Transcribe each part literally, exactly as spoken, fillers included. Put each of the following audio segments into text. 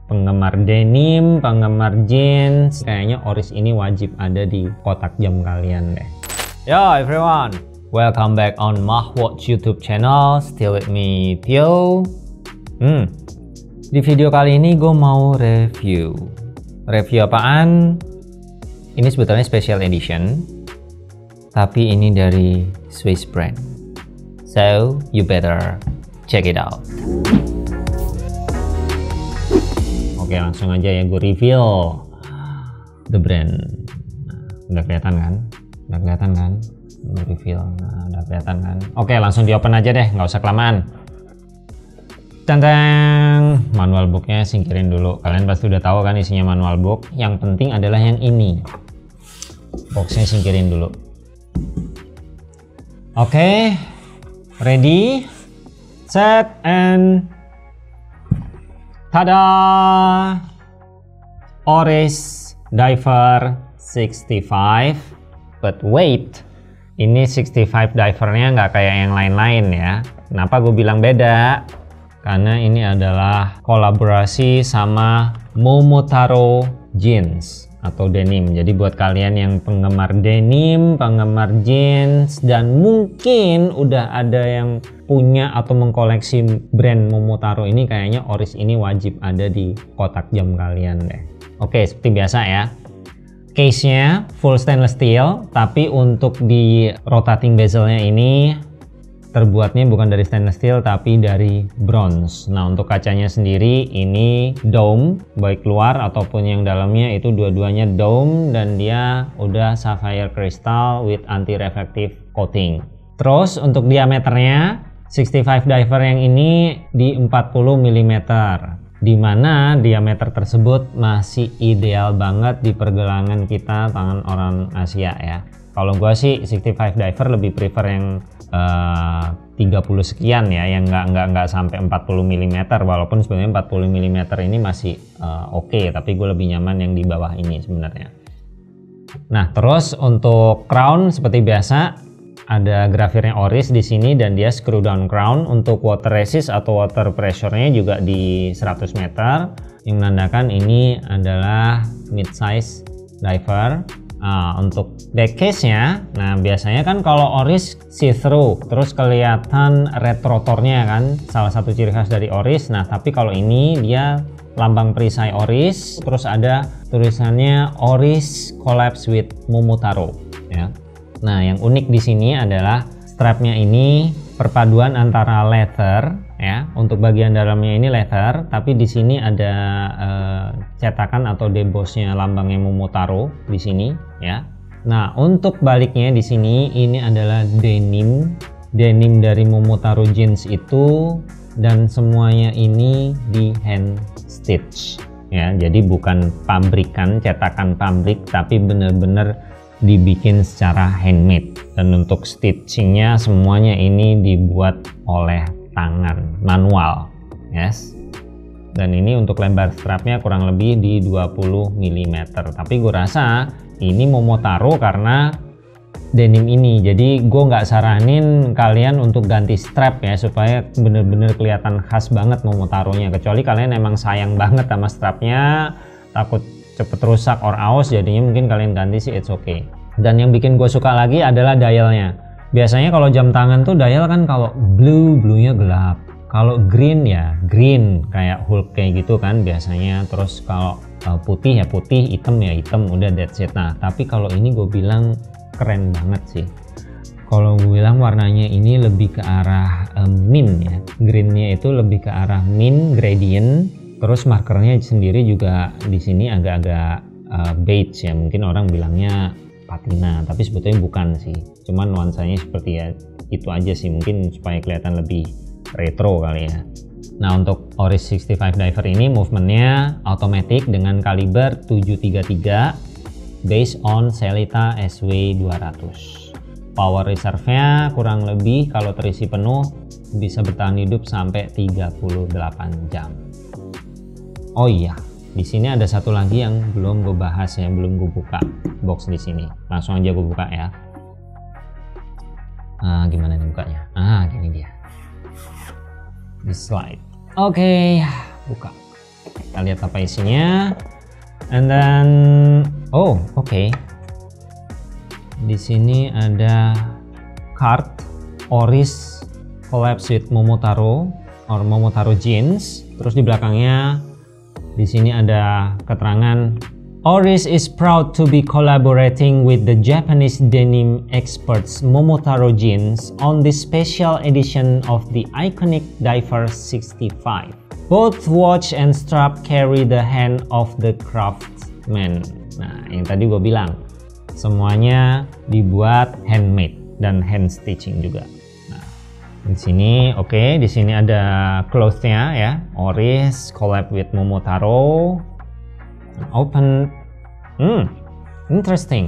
penggemar denim, penggemar jeans, kayaknya Oris ini wajib ada di kotak jam kalian deh. Yo everyone, welcome back on Mahwatch YouTube channel. Still with me, Tio. Hmm, di video kali ini gue mau review. Review apaan? Ini sebetulnya special edition, tapi ini dari Swiss brand. So you better check it out. Oke, langsung aja ya gue reveal the brand. Nah, udah kelihatan kan? Udah kelihatan kan? Gue reveal. Nah, udah kelihatan kan? Oke, langsung di open aja deh, nggak usah kelamaan. Tantang, manual booknya singkirin dulu. Kalian pasti udah tahu kan isinya manual book. Yang penting adalah yang ini. Boxnya singkirin dulu. Oke, ready, set, and tada! Oris Diver sixty-five. But wait, ini sixty-five divernya nggak kayak yang lain-lain ya. Kenapa gue bilang beda? Karena ini adalah kolaborasi sama Momotaro Jeans atau denim. Jadi buat kalian yang penggemar denim, penggemar jeans, dan mungkin udah ada yang punya atau mengkoleksi brand Momotaro ini, kayaknya Oris ini wajib ada di kotak jam kalian deh. Oke, seperti biasa ya. Case-nya full stainless steel, tapi untuk di rotating bezelnya ini terbuatnya bukan dari stainless steel tapi dari bronze. Nah, untuk kacanya sendiri ini dome, baik luar ataupun yang dalamnya itu dua-duanya dome, dan dia udah sapphire crystal with anti reflective coating. Terus untuk diameternya sixty-five diver yang ini di empat puluh milimeter, dimana diameter tersebut masih ideal banget di pergelangan kita, tangan orang Asia ya. Kalau gua sih sixty-five diver lebih prefer yang uh, tiga puluh sekian ya, yang nggak nggak nggak sampai empat puluh milimeter, walaupun sebenarnya empat puluh milimeter ini masih uh, oke okay, tapi gue lebih nyaman yang di bawah ini sebenarnya. Nah, terus untuk crown seperti biasa ada grafirnya Oris di sini, dan dia screw down crown. Untuk water resist atau water pressure-nya juga di seratus meter, yang menandakan ini adalah mid size diver. Nah, untuk back case-nya, nah biasanya kan kalau Oris see-through, terus kelihatan red rotornya kan, salah satu ciri khas dari Oris. Nah, tapi kalau ini dia lambang perisai Oris, terus ada tulisannya Oris collabs with Momotaro ya. Nah, yang unik di sini adalah strapnya ini perpaduan antara leather ya, untuk bagian dalamnya ini leather, tapi di sini ada uh, cetakan atau debossnya lambangnya Momotaro di sini ya. Nah, untuk baliknya di sini ini adalah denim, denim dari Momotaro jeans itu, dan semuanya ini di hand stitch ya. Jadi bukan pabrikan, cetakan pabrik, tapi benar-benar dibikin secara handmade. Dan untuk stitchingnya semuanya ini dibuat oleh tangan manual, yes. Dan ini untuk lebar strapnya kurang lebih di dua puluh milimeter, tapi gue rasa ini Momotaro karena denim ini, jadi gue nggak saranin kalian untuk ganti strap ya, supaya bener-bener kelihatan khas banget Momotaronya. Kecuali kalian emang sayang banget sama strapnya, takut cepet rusak or aus, jadinya mungkin kalian ganti sih, it's okay. Dan yang bikin gue suka lagi adalah dialnya. Biasanya kalau jam tangan tuh dial kan kalau blue, blue-nya gelap. Kalau green ya green, kayak Hulk kayak gitu kan biasanya. Terus kalau uh, putih ya putih, hitam ya hitam, udah that's it. Nah, tapi kalau ini gue bilang keren banget sih. Kalau gue bilang warnanya ini lebih ke arah um, mint ya. Greennya itu lebih ke arah mint gradient. Terus markernya sendiri juga di sini agak-agak uh, beige ya. Mungkin orang bilangnya patina, tapi sebetulnya bukan sih. Cuman nuansanya seperti ya itu aja sih, mungkin supaya kelihatan lebih retro kali ya. Nah, untuk Oris sixty-five diver ini movementnya automatic dengan kaliber tujuh tiga tiga based on Sellita S W dua ratus. Power reserve-nya kurang lebih kalau terisi penuh bisa bertahan hidup sampai tiga puluh delapan jam. Oh iya, di sini ada satu lagi yang belum gue bahas ya, belum gue buka box di sini. Langsung aja gue buka ya. Nah, gimana nih bukanya? Ah, gini dia. Di slide. Oke, okay, buka. Kita lihat apa isinya. And then, oh oke. Okay. Di sini ada card Oris collabs with Momotaro or Momotaro jeans. Terus di belakangnya di sini ada keterangan Oris is proud to be collaborating with the Japanese denim experts Momotaro jeans on this special edition of the iconic Diver sixty-five. Both watch and strap carry the hand of the craftsman. Nah, yang tadi gue bilang, semuanya dibuat handmade dan hand stitching juga. Nah, di sini oke, okay, di sini ada cloth-nya ya. Oris collab with Momotaro. Open, hmm, interesting.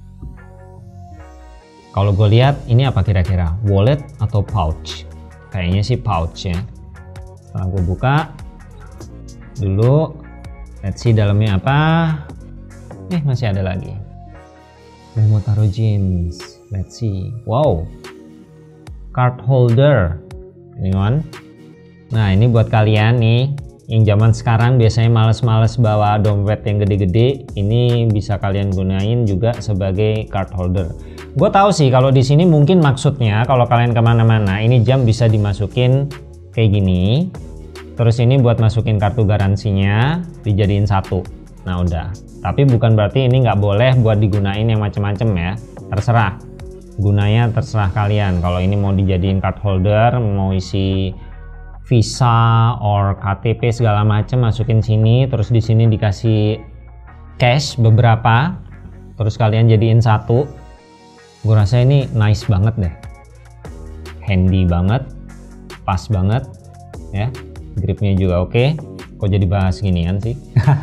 Kalau gue lihat ini apa kira-kira? Wallet atau pouch? Kayaknya sih pouch ya. Setelah gue buka dulu, let's see dalamnya apa. Eh masih ada lagi. Momotaro jeans. Let's see. Wow. Card holder. Ini kan. Nah ini buat kalian nih yang zaman sekarang biasanya males-males bawa dompet yang gede-gede, ini bisa kalian gunain juga sebagai card holder. Gue tahu sih kalau di sini mungkin maksudnya kalau kalian kemana-mana ini jam bisa dimasukin kayak gini, terus ini buat masukin kartu garansinya dijadiin satu. Nah udah, tapi bukan berarti ini nggak boleh buat digunain yang macem-macem ya, terserah, gunanya terserah kalian. Kalau ini mau dijadiin card holder, mau isi Visa or K T P segala macam masukin sini, terus di sini dikasih cash beberapa, terus kalian jadiin satu. Gue rasa ini nice banget deh, handy banget, pas banget ya, gripnya juga oke. Okay. Kok jadi bahas ginian sih?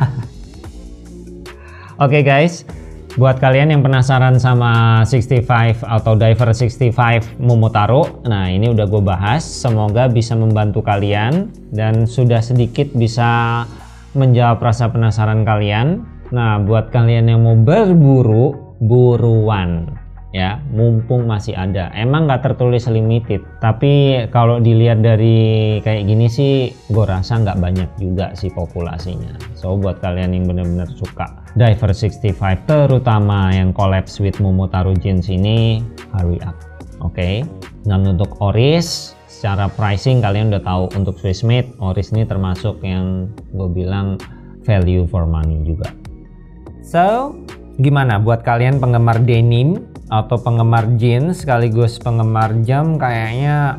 Oke okay guys, buat kalian yang penasaran sama sixty-five atau Diver sixty-five Momotaro, nah ini udah gue bahas, semoga bisa membantu kalian dan sudah sedikit bisa menjawab rasa penasaran kalian. Nah buat kalian yang mau berburu, buruan ya, mumpung masih ada. Emang nggak tertulis limited, tapi kalau dilihat dari kayak gini sih gue rasa nggak banyak juga sih populasinya. So buat kalian yang benar-benar suka Diver sixty-five, terutama yang collabs with Momotaro jeans ini, hurry up. Oke okay? Dan untuk Oris secara pricing kalian udah tahu, untuk Swiss made Oris ini termasuk yang gue bilang value for money juga. So gimana buat kalian penggemar denim atau penggemar jeans sekaligus penggemar jam, kayaknya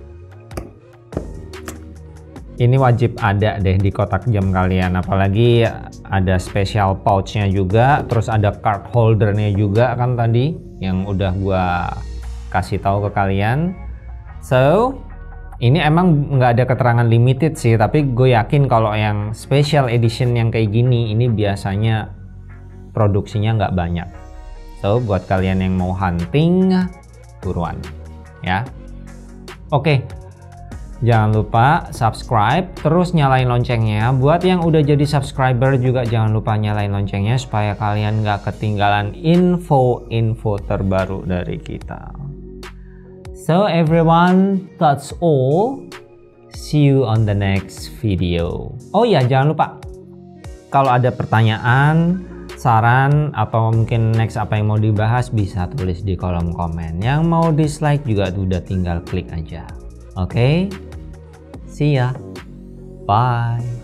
ini wajib ada deh di kotak jam kalian, apalagi ada special pouchnya juga, terus ada card holdernya juga kan tadi yang udah gua kasih tahu ke kalian. So ini emang nggak ada keterangan limited sih, tapi gue yakin kalau yang special edition yang kayak gini ini biasanya produksinya nggak banyak. So buat kalian yang mau hunting, buruan ya. Oke, jangan lupa subscribe, terus nyalain loncengnya. Buat yang udah jadi subscriber juga jangan lupa nyalain loncengnya supaya kalian nggak ketinggalan info-info terbaru dari kita. So everyone, that's all. See you on the next video. Oh ya, jangan lupa kalau ada pertanyaan, saran, atau mungkin next apa yang mau dibahas bisa tulis di kolom komen. Yang mau dislike juga udah tinggal klik aja. Oke, okay? See ya. Bye.